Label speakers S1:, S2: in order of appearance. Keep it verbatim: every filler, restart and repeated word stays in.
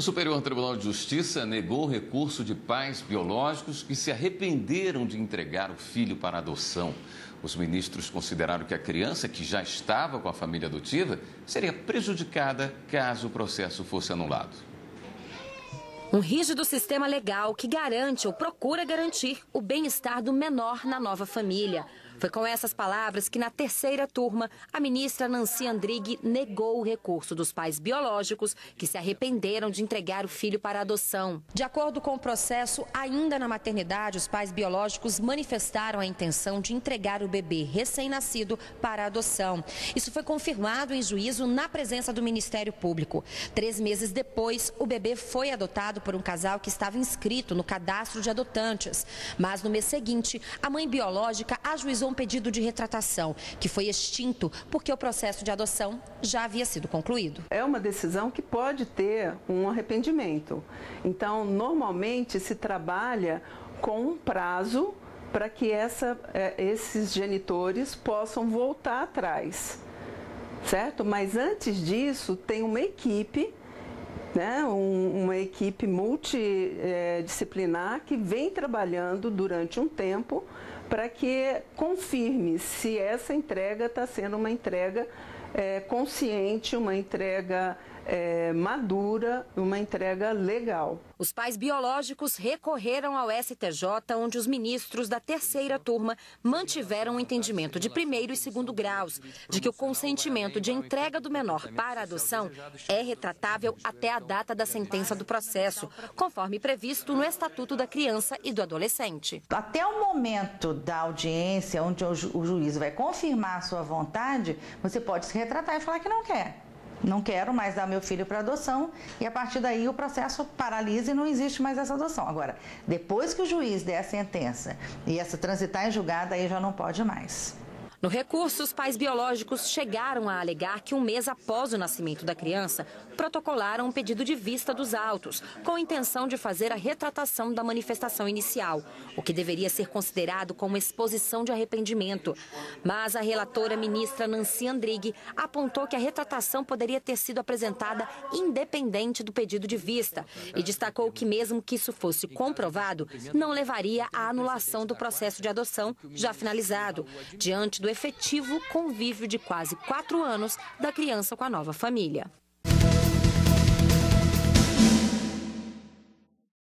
S1: O Superior Tribunal de Justiça negou o recurso de pais biológicos que se arrependeram de entregar o filho para adoção. Os ministros consideraram que a criança, que já estava com a família adotiva, seria prejudicada caso o processo fosse anulado.
S2: Um rígido sistema legal que garante ou procura garantir o bem-estar do menor na nova família. Foi com essas palavras que, na terceira turma, a ministra Nancy Andrighi negou o recurso dos pais biológicos que se arrependeram de entregar o filho para adoção. De acordo com o processo, ainda na maternidade, os pais biológicos manifestaram a intenção de entregar o bebê recém-nascido para adoção. Isso foi confirmado em juízo na presença do Ministério Público. Três meses depois, o bebê foi adotado por um casal que estava inscrito no cadastro de adotantes. Mas no mês seguinte, a mãe biológica ajuizou um pedido de retratação, que foi extinto porque o processo de adoção já havia sido concluído.
S3: É uma decisão que pode ter um arrependimento. Então, normalmente se trabalha com um prazo para que essa, esses genitores possam voltar atrás, certo? Mas antes disso, tem uma equipe, né, um, uma equipe multidisciplinar que vem trabalhando durante um tempo para que confirme se essa entrega está sendo uma entrega é, consciente, uma entrega é, madura, uma entrega legal.
S2: Os pais biológicos recorreram ao S T J, onde os ministros da terceira turma mantiveram o entendimento de primeiro e segundo graus, de que o consentimento de entrega do menor para adoção é retratável até a data da sentença do processo, conforme previsto no Estatuto da Criança e do Adolescente.
S4: Até o momento da audiência, onde o, ju o juiz vai confirmar a sua vontade, você pode se retratar e falar que não quer. Não quero mais dar meu filho para adoção, e a partir daí o processo paralisa e não existe mais essa adoção. Agora, depois que o juiz der a sentença e essa transitar em julgado, aí já não pode mais.
S2: No recurso, os pais biológicos chegaram a alegar que um mês após o nascimento da criança, protocolaram um pedido de vista dos autos, com a intenção de fazer a retratação da manifestação inicial, o que deveria ser considerado como exposição de arrependimento. Mas a relatora ministra Nancy Andrighi apontou que a retratação poderia ter sido apresentada independente do pedido de vista e destacou que, mesmo que isso fosse comprovado, não levaria à anulação do processo de adoção já finalizado, diante do efetivo convívio de quase quatro anos da criança com a nova família.